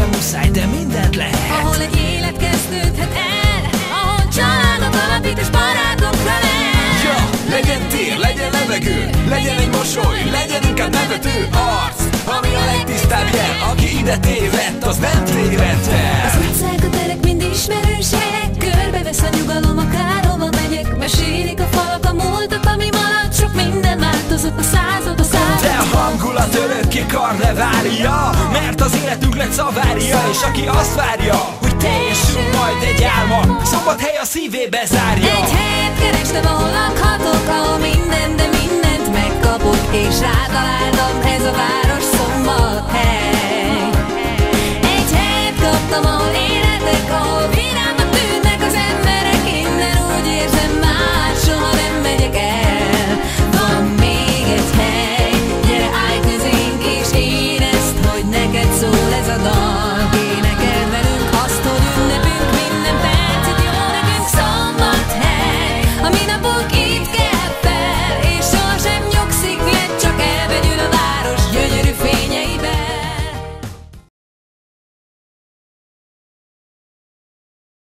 sem muszáj, de mindent lehet. Ahol egy élet kezdődhet el, ahol családot alapít és barátokra lesz. Ja, legyen tér, legyen levegő, legyen egy mosoly, legyen inkább nevető arc, ami a legtisztább jel. Aki ide tévedt, az nem tévedt el. Az utcák, a terek mind ismerős helyek, körbevesz a nyugalom, akárhova megyek. Mesélik a falak a múltat, ami maradt, sok minden változott a század, a század. De a hangulat örökké karnevália, mert az életünk lett szavária. És aki azt várja, hogy teljesül majd egy álma, Szombathely a szívébe zárja. Egy helyet kerestem, ahol lakhatok, ahol minden, de mindent megkapok, és rátaláltam, ez a város Szombathely.